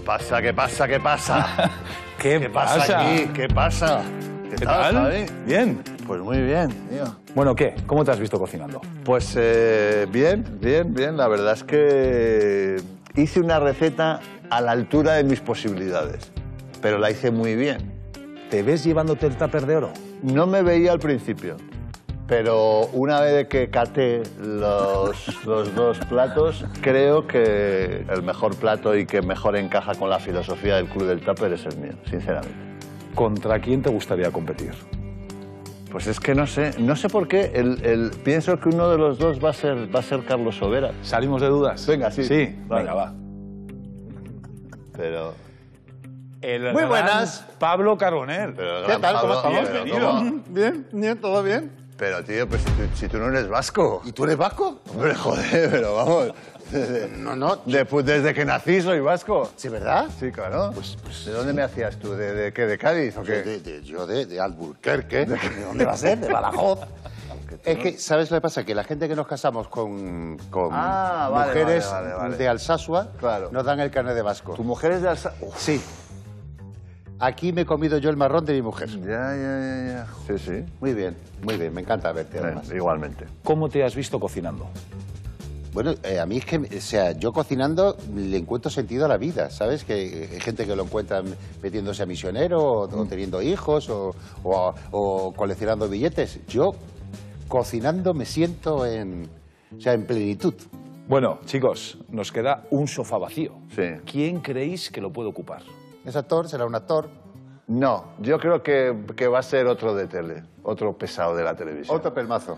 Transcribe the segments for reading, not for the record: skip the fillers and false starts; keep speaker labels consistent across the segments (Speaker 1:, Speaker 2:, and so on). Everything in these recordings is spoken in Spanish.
Speaker 1: pasa? ¿Qué pasa? ¿Qué pasa?
Speaker 2: ¿Qué pasa
Speaker 1: aquí? ¿Qué pasa?
Speaker 2: ¿Qué tal?
Speaker 1: Javi?
Speaker 2: Bien.
Speaker 1: Pues muy bien, tío.
Speaker 2: Bueno, ¿qué? ¿Cómo te has visto cocinando?
Speaker 1: Pues bien. La verdad es que hice una receta a la altura de mis posibilidades, pero la hice muy bien.
Speaker 2: ¿Te ves llevándote el tupper de oro?
Speaker 1: No me veía al principio, pero una vez que caté los dos platos, creo que el mejor plato y que mejor encaja con la filosofía del Club del Tupper es el mío, sinceramente.
Speaker 2: ¿Contra quién te gustaría competir?
Speaker 1: Pues es que no sé por qué. Pienso que uno de los dos va a ser Carlos Sobera.
Speaker 2: ¿Salimos de dudas?
Speaker 1: Venga, sí.
Speaker 2: Sí,
Speaker 1: Vale.
Speaker 2: venga, va.
Speaker 1: Pero...
Speaker 2: Muy
Speaker 3: buenas.
Speaker 2: Pablo Carbonell.
Speaker 3: ¿Qué tal? ¿Cómo estamos?
Speaker 2: Bienvenido.
Speaker 3: Bien, todo bien.
Speaker 1: Pero, tío, pues si tú no eres vasco.
Speaker 3: ¿Y tú eres vasco?
Speaker 1: Hombre, joder, pero vamos.
Speaker 3: No.
Speaker 1: Desde que nací soy vasco.
Speaker 3: ¿Sí, verdad?
Speaker 1: Sí, claro.
Speaker 3: Pues-
Speaker 1: ¿De dónde me hacías tú? ¿De qué? ¿De Cádiz o qué?
Speaker 3: Yo de Alburquerque. ¿De dónde va a ser? De Badajoz. Es que, ¿sabes lo que pasa? Que la gente que nos casamos con
Speaker 1: Vale,
Speaker 3: mujeres
Speaker 1: vale.
Speaker 3: de Alsasua
Speaker 1: Claro.
Speaker 3: nos dan el carnet de vasco.
Speaker 1: ¿Tu mujer es de Alsa...?
Speaker 3: Sí. Aquí me he comido yo el marrón de mi mujer.
Speaker 1: Ya. Sí.
Speaker 3: Muy bien, me encanta verte además.
Speaker 1: Igualmente.
Speaker 2: ¿Cómo te has visto cocinando?
Speaker 3: Bueno, a mí es que, o sea, yo cocinando le encuentro sentido a la vida, ¿sabes? Que hay gente que lo encuentra metiéndose a misionero o teniendo hijos o coleccionando billetes. Yo, cocinando, me siento en plenitud.
Speaker 2: Bueno, chicos, nos queda un sofá vacío.
Speaker 1: Sí.
Speaker 2: ¿Quién creéis que lo puede ocupar?
Speaker 3: ¿Es actor? ¿Será un actor?
Speaker 1: No, yo creo que va a ser otro de tele, otro pesado de la televisión.
Speaker 3: Otro pelmazo.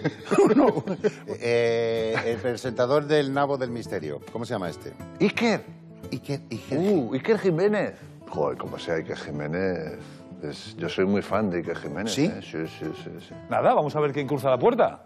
Speaker 3: El presentador del Nabo del Misterio. ¿Cómo se llama este?
Speaker 1: Iker.
Speaker 3: Iker
Speaker 1: Jiménez. Joder, como sea Iker Jiménez. Yo soy muy fan de Iker Jiménez.
Speaker 3: ¿Sí?
Speaker 1: Sí.
Speaker 2: Nada, vamos a ver quién cruza la puerta.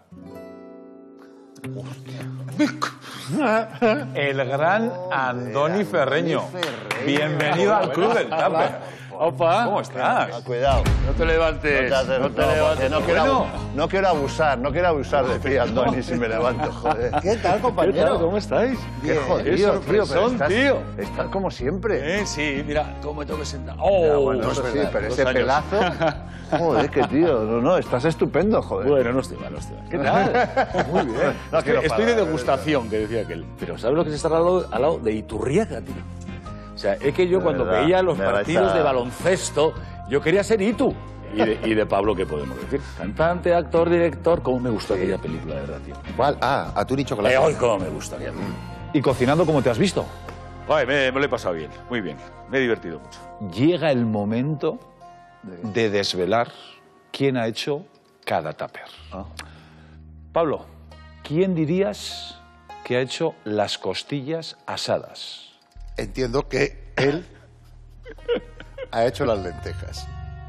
Speaker 2: El gran Andoni Ferreño. Bienvenido al Club del Tupper.
Speaker 4: Opa.
Speaker 2: ¿Cómo estás?
Speaker 1: Cuidado.
Speaker 4: No te levantes.
Speaker 1: No te levantes. No quiero abusar de ti, Andoni, si me levanto, joder.
Speaker 3: ¿Qué tal, compañero?
Speaker 2: ¿Cómo estáis?
Speaker 1: Qué jodido,
Speaker 2: Qué sorpresón, tío.
Speaker 1: Estás como siempre.
Speaker 2: Sí, mira, cómo me tengo que sentar.
Speaker 1: Ya,
Speaker 2: ¡Oh!
Speaker 1: bueno, eso sí, pero ese
Speaker 2: años.
Speaker 1: pelazo... Joder, qué tío. No, estás estupendo, joder.
Speaker 4: Bueno, no estoy mal. ¿Qué tal?
Speaker 1: Muy bien. No quiero
Speaker 4: Estoy de
Speaker 1: parar,
Speaker 4: degustación, que decía aquel. Pero ¿sabes lo que es estar al lado de Iturriaga, tío? O sea, es que yo
Speaker 1: De
Speaker 4: cuando
Speaker 1: verdad,
Speaker 4: veía los
Speaker 1: me vais
Speaker 4: partidos
Speaker 1: a-
Speaker 4: de baloncesto, yo quería ser Itu. Y de Pablo, ¿qué podemos decir? Cantante, actor, director. ¿Cómo me gustó aquella película, de verdad, tío?
Speaker 3: ¿Cuál? Atún y chocolate.
Speaker 4: Hoy, ¿cómo me gusta?
Speaker 2: ¿Y cocinando cómo te has visto?
Speaker 4: Ay, me lo he pasado bien, muy bien. Me he divertido mucho.
Speaker 2: Llega el momento de desvelar quién ha hecho cada tupper. Pablo, ¿quién dirías que ha hecho las costillas asadas?
Speaker 3: Entiendo que él ha hecho las lentejas.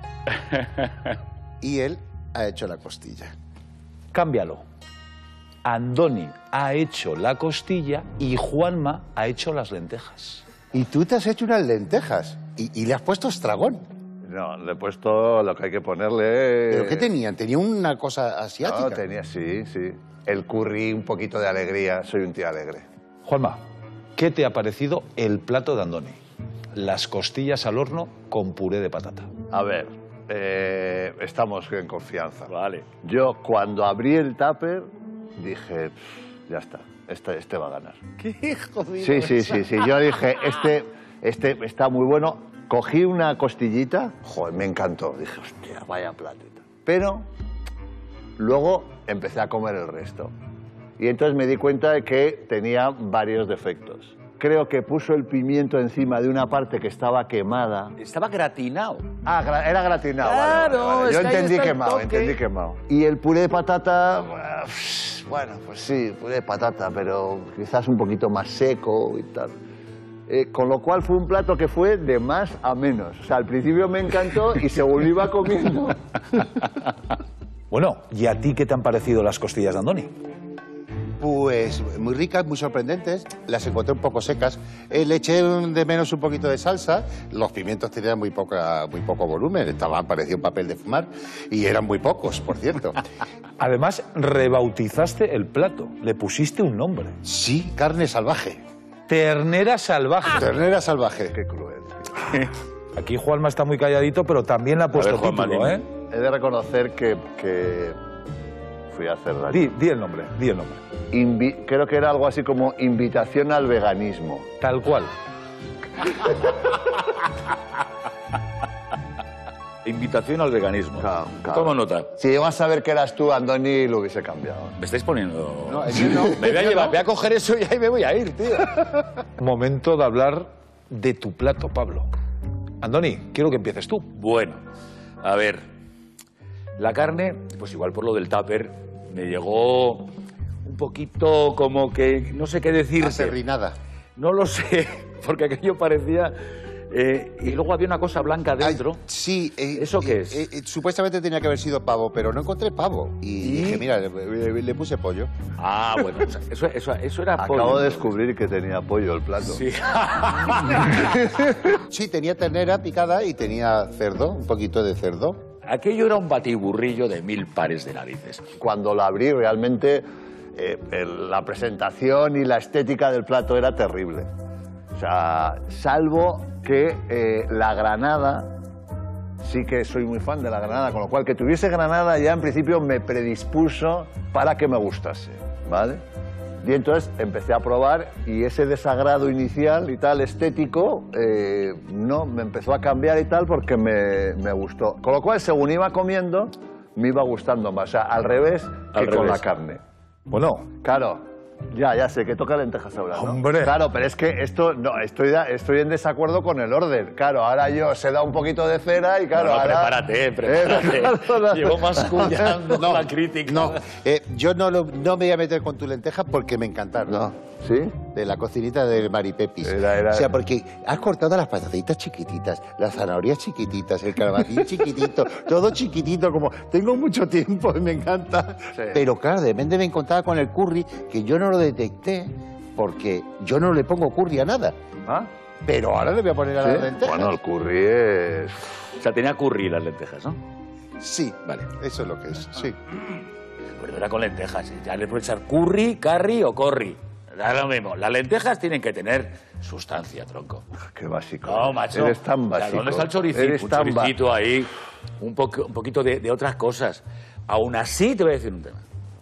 Speaker 3: Y él ha hecho la costilla.
Speaker 2: Cámbialo. Andoni ha hecho la costilla y Juanma ha hecho las lentejas.
Speaker 3: Y tú te has hecho unas lentejas. Y le has puesto estragón.
Speaker 1: No, le he puesto lo que hay que ponerle...
Speaker 3: ¿Pero qué tenían? ¿Tenía una cosa asiática?
Speaker 1: No, tenía, sí. El curry, un poquito de alegría. Soy un tío alegre.
Speaker 2: Juanma, ¿qué te ha parecido el plato de Andoni? Las costillas al horno con puré de patata.
Speaker 1: A ver, estamos en confianza.
Speaker 4: Vale.
Speaker 1: Yo, cuando abrí el tupper, dije, ya está, este va a ganar.
Speaker 3: ¿Qué jodido?
Speaker 1: Sí. Yo dije, este está muy bueno. Cogí una costillita, joder, me encantó. Dije, hostia, vaya platita. Pero luego empecé a comer el resto. Y entonces me di cuenta de que tenía varios defectos. Creo que puso el pimiento encima de una parte que estaba quemada.
Speaker 4: Estaba gratinado.
Speaker 1: Era gratinado.
Speaker 4: Claro,
Speaker 1: vale. Yo
Speaker 4: es que ahí
Speaker 1: entendí
Speaker 4: está el
Speaker 1: quemado,
Speaker 4: toque.
Speaker 1: Y el puré de patata, bueno, pues sí, puré de patata, pero quizás un poquito más seco y tal. Con lo cual fue un plato que fue de más a menos. O sea, al principio me encantó y según iba comiendo...
Speaker 2: Bueno, ¿y a ti qué te han parecido las costillas de Andoni?
Speaker 3: Pues muy ricas, muy sorprendentes. Las encontré un poco secas. Le eché de menos un poquito de salsa. Los pimientos tenían muy poco volumen. Parecía un papel de fumar. Y eran muy pocos, por cierto.
Speaker 2: Además, rebautizaste el plato. Le pusiste un nombre.
Speaker 3: Sí, carne salvaje.
Speaker 2: Ternera salvaje.
Speaker 3: Ternera salvaje.
Speaker 1: Qué cruel.
Speaker 2: Aquí Juanma está muy calladito, pero también le ha puesto
Speaker 4: Juanma,
Speaker 2: título,
Speaker 4: dime.
Speaker 2: ¿eh?
Speaker 1: He de reconocer que fui a hacer daño.
Speaker 2: Di el nombre, di el nombre.
Speaker 1: Creo que era algo así como invitación al veganismo.
Speaker 2: Tal cual.
Speaker 4: Invitación al veganismo.
Speaker 1: Claro, claro.
Speaker 4: Toma nota.
Speaker 1: Si llego a saber que eras tú, Andoni, lo hubiese cambiado.
Speaker 4: ¿Me estáis poniendo...?
Speaker 3: No, yo no.
Speaker 4: Me voy a llevar, voy a coger eso y ahí me voy a ir, tío.
Speaker 2: Momento de hablar de tu plato, Pablo. Andoni, quiero que empieces tú.
Speaker 4: Bueno, a ver. La carne, pues igual por lo del tupper, me llegó un poquito como que... No sé qué decirte.
Speaker 3: Aserrinada.
Speaker 4: No lo sé, porque aquello parecía... y luego había una cosa blanca dentro.
Speaker 3: Ay, sí.
Speaker 4: ¿Eso qué es?
Speaker 3: Supuestamente tenía que haber sido pavo, pero no encontré pavo. Y dije, mira, le puse pollo.
Speaker 4: Ah, bueno, o sea, eso era pollo.
Speaker 1: Acabo de descubrir que tenía pollo el plato.
Speaker 4: Sí.
Speaker 3: Sí, tenía ternera picada y tenía cerdo, un poquito de cerdo.
Speaker 4: Aquello era un batiburrillo de 1000 pares de narices.
Speaker 1: Cuando lo abrí, realmente la presentación y la estética del plato era terrible. O sea, salvo que la granada, sí que soy muy fan de la granada, con lo cual que tuviese granada ya en principio me predispuso para que me gustase, ¿vale? Y entonces empecé a probar y ese desagrado inicial y tal, estético, no, me empezó a cambiar y tal porque me gustó. Con lo cual, según iba comiendo, me iba gustando más. O sea, al revés que con la carne.
Speaker 2: Bueno,
Speaker 1: Claro. Ya sé, que toca lentejas ahora, ¿no?
Speaker 2: ¡Hombre!
Speaker 1: Claro, pero es que esto, no, estoy en desacuerdo con el orden. Claro, ahora yo se da un poquito de cera y claro,
Speaker 4: No,
Speaker 1: ahora...
Speaker 4: prepárate. Llevo mascullando la crítica.
Speaker 3: No, yo no me voy a meter con tu lenteja porque me encantaron.
Speaker 1: No, ¿sí?
Speaker 3: De la cocinita de Maripepis.
Speaker 1: Era-
Speaker 3: O sea, porque has cortado las patatitas chiquititas, las zanahorias chiquititas, el calabatín chiquitito, todo chiquitito, como tengo mucho tiempo y me encanta.
Speaker 1: Sí.
Speaker 3: Pero claro, de repente me encontraba con el curry, que yo no lo detecté porque yo no le pongo curry a nada.
Speaker 1: ¿Ah?
Speaker 3: Pero ahora le voy a poner a las
Speaker 1: ¿Sí?
Speaker 3: lentejas.
Speaker 1: Bueno, el curry es...
Speaker 4: O sea, tenía curry las lentejas, ¿no?
Speaker 3: Sí,
Speaker 4: Vale.
Speaker 3: eso es lo que es, sí.
Speaker 4: Pero era con lentejas. Ya le puedes echar curry, curry o corri. Da lo mismo. Las lentejas tienen que tener sustancia, tronco.
Speaker 1: Qué básico.
Speaker 4: No, macho.
Speaker 1: Eres tan
Speaker 4: O sea,
Speaker 1: básico.
Speaker 4: ¿dónde está el choricito?
Speaker 1: Eres
Speaker 4: Un
Speaker 1: tan
Speaker 4: choricito ahí, un poquito de otras cosas. Aún así, te voy a decir un tema.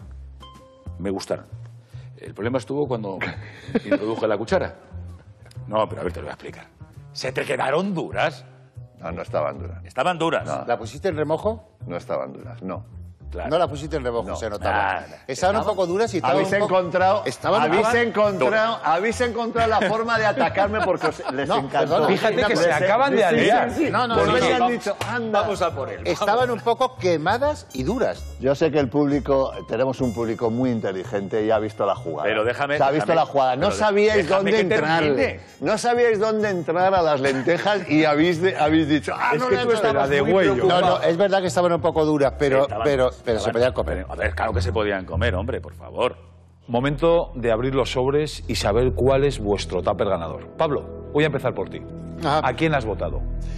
Speaker 4: Me gustaron. El problema estuvo cuando introduje la cuchara. No, pero a ver, te lo voy a explicar. ¿Se te quedaron duras?
Speaker 1: No estaban duras.
Speaker 4: Estaban duras.
Speaker 1: No.
Speaker 3: ¿La pusiste en remojo?
Speaker 1: No estaban duras, no.
Speaker 4: Claro.
Speaker 3: No la pusiste en remojo,
Speaker 1: No.
Speaker 3: se notaba.
Speaker 4: Nada.
Speaker 3: Estaban un poco duras y estaban
Speaker 1: Habéis
Speaker 3: un poco...
Speaker 1: encontrado,
Speaker 3: Estaban
Speaker 1: habéis encontrado la forma de atacarme porque les
Speaker 3: No,
Speaker 1: encantó.
Speaker 3: perdona.
Speaker 2: Fíjate que se acaban de aliar.
Speaker 3: No, no,
Speaker 1: Porque
Speaker 3: no,
Speaker 1: me
Speaker 3: no.
Speaker 1: han dicho, anda.
Speaker 4: Vamos a por él.
Speaker 3: Estaban un poco quemadas y duras.
Speaker 1: Yo sé que el público, tenemos un público muy inteligente y ha visto la jugada.
Speaker 4: Pero déjame-
Speaker 1: Se ha visto
Speaker 4: déjame-
Speaker 1: la jugada. No
Speaker 4: pero
Speaker 1: sabíais
Speaker 4: déjame
Speaker 1: dónde
Speaker 4: que
Speaker 1: entrarle.
Speaker 4: termine.
Speaker 1: No sabíais dónde entrar a las lentejas y habéis dicho,
Speaker 2: Es que tú estabas de
Speaker 1: muy
Speaker 2: huello.
Speaker 1: preocupado.
Speaker 3: No, no, es verdad que estaban un poco duras, pero
Speaker 4: Estaban-
Speaker 3: se podían comer.
Speaker 4: A ver, claro que se podían comer, hombre, por favor.
Speaker 2: momento de abrir los sobres y saber cuál es vuestro tupper ganador. Pablo, voy a empezar por ti.
Speaker 3: Ajá.
Speaker 2: ¿A quién has votado?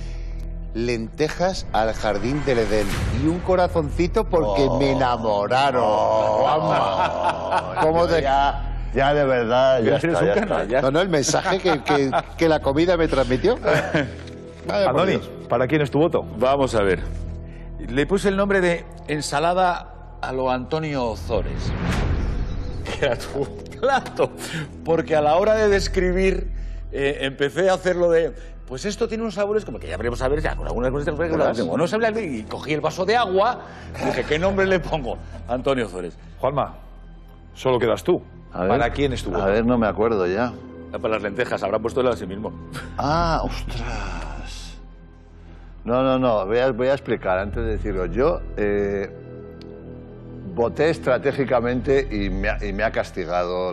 Speaker 3: Lentejas al jardín del Edén. Y un corazoncito porque me enamoraron. ¿Cómo te...
Speaker 1: Ya de verdad, ya
Speaker 4: Eres
Speaker 1: está,
Speaker 4: un
Speaker 1: ya está.
Speaker 4: canalla.
Speaker 3: No, no, el mensaje que la comida me transmitió. Vaya por
Speaker 2: Andoni,
Speaker 3: Dios.
Speaker 2: ¿para quién es tu voto?
Speaker 4: Vamos a ver. Le puse el nombre de ensalada a lo Antonio Ozores. Que era tu plato. Porque a la hora de describir, empecé a hacerlo de... Pues esto tiene unos sabores como que ya veremos a ver ya con algunas cosas que no se habla y cogí el vaso de agua y dije, ¿qué nombre le pongo? Antonio Ozores.
Speaker 2: Juanma, solo quedas tú.
Speaker 1: A ver,
Speaker 2: ¿Para quién es tu voto?
Speaker 1: A ver, no me acuerdo ya.
Speaker 4: Para las lentejas, habrán puesto el a sí mismo.
Speaker 1: Ah, ostras. No, voy a explicar antes de decirlo. Yo voté estratégicamente y me ha castigado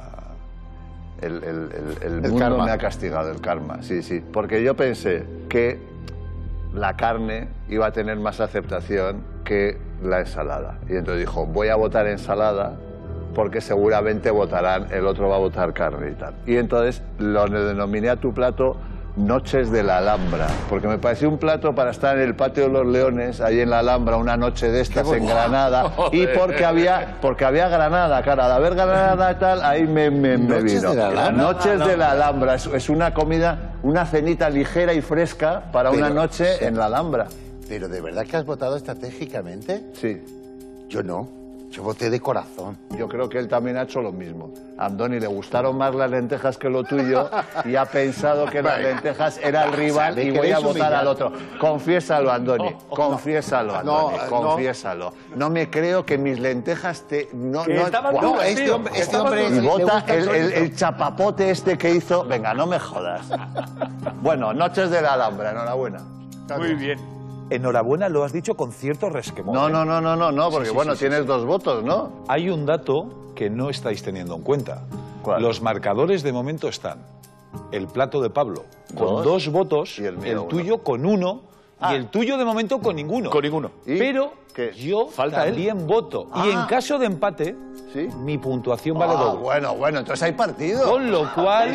Speaker 1: el mundo
Speaker 3: karma.
Speaker 1: me ha castigado, el karma, sí. Porque yo pensé que la carne iba a tener más aceptación que la ensalada. Y entonces dijo, voy a votar ensalada porque seguramente votarán, el otro va a votar carne y tal. Y entonces lo denominé a tu plato Noches de la Alhambra, porque me pareció un plato para estar en el Patio de los Leones, ahí en la Alhambra, una noche de estas en Granada, y porque había Granada, claro, al haber Granada y tal, ahí me vino. Noches de la Alhambra, es una comida, una cenita ligera y fresca para una noche en la Alhambra.
Speaker 3: ¿Pero de verdad que has votado estratégicamente?
Speaker 1: Sí.
Speaker 3: Yo no. Yo voté de corazón.
Speaker 1: Yo creo que él también ha hecho lo mismo. A Andoni le gustaron más las lentejas que lo tuyo y ha pensado que las lentejas era el rival y voy a votar al otro. Confiésalo, Andoni. Confiésalo, Andoni. Confiésalo. No me creo que mis lentejas te... Este hombre... Y vota el chapapote este que hizo... Venga, no me jodas. Bueno, Noches de la Alhambra, enhorabuena.
Speaker 4: Muy bien.
Speaker 2: Enhorabuena, lo has dicho con cierto resquemor.
Speaker 1: No, porque tienes 2 votos, ¿no?
Speaker 2: Hay un dato que no estáis teniendo en cuenta.
Speaker 1: ¿Cuál?
Speaker 2: Los marcadores de momento están el plato de Pablo con 2 votos,
Speaker 1: y el
Speaker 2: tuyo con 1 y el tuyo de momento con ninguno.
Speaker 4: Con ninguno.
Speaker 2: Pero yo también voto. Y en caso de empate, mi puntuación vale doble.
Speaker 1: Bueno, entonces hay partido.
Speaker 2: Con lo cual...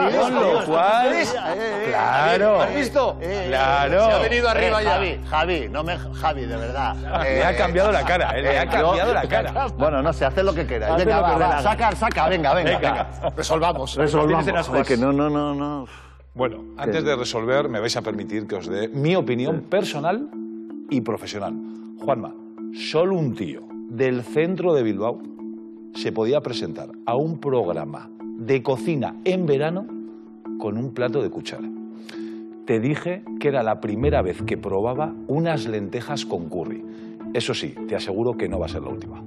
Speaker 2: Claro.
Speaker 4: ¿Has visto?
Speaker 2: Claro.
Speaker 4: Se ha venido arriba ya.
Speaker 1: Javi, de verdad.
Speaker 2: Le ha cambiado la cara, le ha cambiado la cara.
Speaker 1: Bueno, no sé, haced lo que queráis.
Speaker 2: Venga,
Speaker 1: va, saca, venga.
Speaker 4: Resolvamos.
Speaker 1: Es que no.
Speaker 2: Bueno, antes de resolver, me vais a permitir que os dé mi opinión personal y profesional. Juanma, solo un tío del centro de Bilbao se podía presentar a un programa de cocina en verano con un plato de cuchara. Te dije que era la primera vez que probaba unas lentejas con curry. Eso sí, te aseguro que no va a ser la última.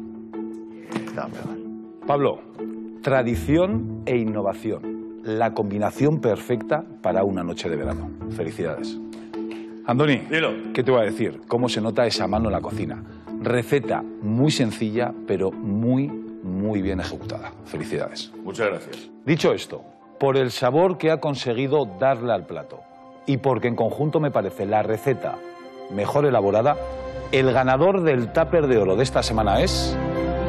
Speaker 2: Pablo, tradición e innovación. La combinación perfecta para una noche de verano. Felicidades. Andoni,
Speaker 4: dilo.
Speaker 2: ¿Qué te voy a decir? ¿Cómo se nota esa mano en la cocina? Receta muy sencilla, pero muy bien ejecutada. Felicidades.
Speaker 4: Muchas gracias.
Speaker 2: Dicho esto, por el sabor que ha conseguido darle al plato y porque en conjunto me parece la receta mejor elaborada, el ganador del tupper de oro de esta semana es...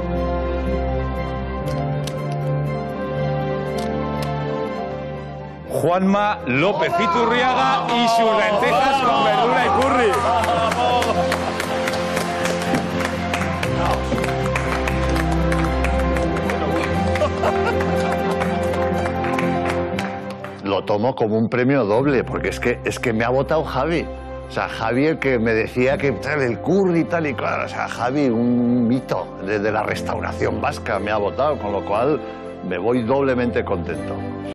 Speaker 2: Juanma López Iturriaga y sus lentejas con verdura y curry.
Speaker 1: Lo tomo como un premio doble, porque es que me ha votado Javi. O sea, Javi, el que me decía que el curry y tal y cual. O sea, Javi, un mito de la restauración vasca, me ha votado, con lo cual me voy doblemente contento.